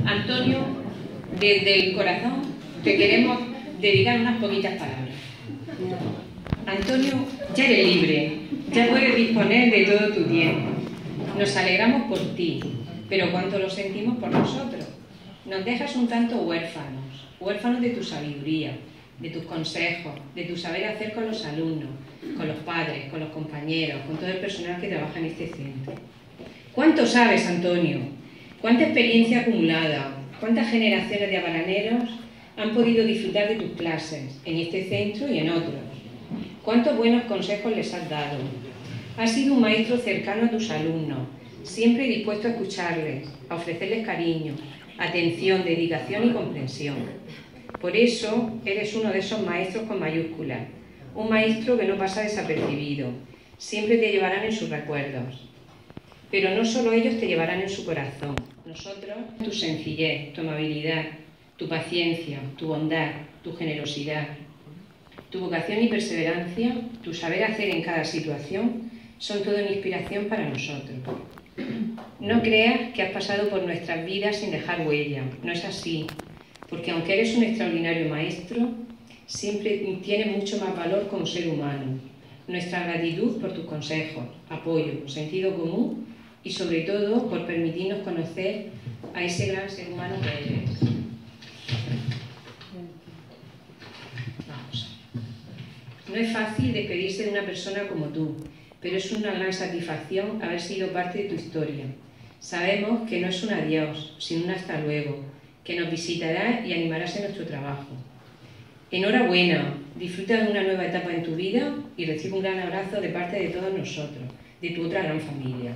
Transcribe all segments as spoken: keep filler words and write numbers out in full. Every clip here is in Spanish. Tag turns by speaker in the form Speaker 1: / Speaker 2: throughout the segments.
Speaker 1: Antonio, desde el corazón te queremos dedicar unas poquitas palabras. Antonio, ya eres libre, ya puedes disponer de todo tu tiempo. Nos alegramos por ti, pero cuánto lo sentimos por nosotros. Nos dejas un tanto huérfanos, huérfanos de tu sabiduría, de tus consejos, de tu saber hacer con los alumnos, con los padres, con los compañeros, con todo el personal que trabaja en este centro. ¿Cuánto sabes, Antonio? ¿Cuánta experiencia acumulada? ¿Cuántas generaciones de abaraneros han podido disfrutar de tus clases en este centro y en otros? ¿Cuántos buenos consejos les has dado? Has sido un maestro cercano a tus alumnos, siempre dispuesto a escucharles, a ofrecerles cariño, atención, dedicación y comprensión. Por eso eres uno de esos maestros con mayúsculas, un maestro que no pasa desapercibido, siempre te llevarán en sus recuerdos. Pero no solo ellos te llevarán en su corazón, nosotros, tu sencillez, tu amabilidad, tu paciencia, tu bondad, tu generosidad, tu vocación y perseverancia, tu saber hacer en cada situación, son toda una inspiración para nosotros. No creas que has pasado por nuestras vidas sin dejar huella, no es así, porque aunque eres un extraordinario maestro, siempre tienes mucho más valor como ser humano. Nuestra gratitud por tus consejos, apoyo, sentido común y sobre todo por permitirnos conocer a ese gran ser humano que eres. Vamos. No es fácil despedirse de una persona como tú, pero es una gran satisfacción haber sido parte de tu historia. Sabemos que no es un adiós, sino un hasta luego, que nos visitarás y animarás en nuestro trabajo. Enhorabuena, disfruta de una nueva etapa en tu vida y recibe un gran abrazo de parte de todos nosotros, de tu otra gran familia.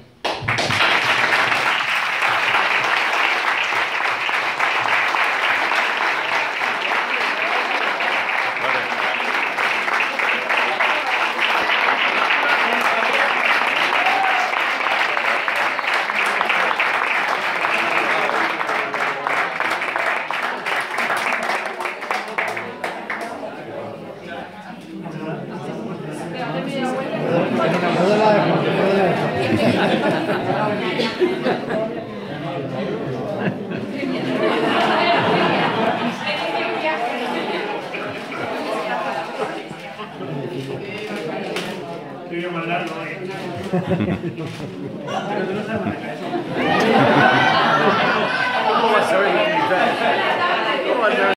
Speaker 2: Te voy a mandar, no, eh. Pero tú no sabes manejar eso. ¿Cómo vas a ver?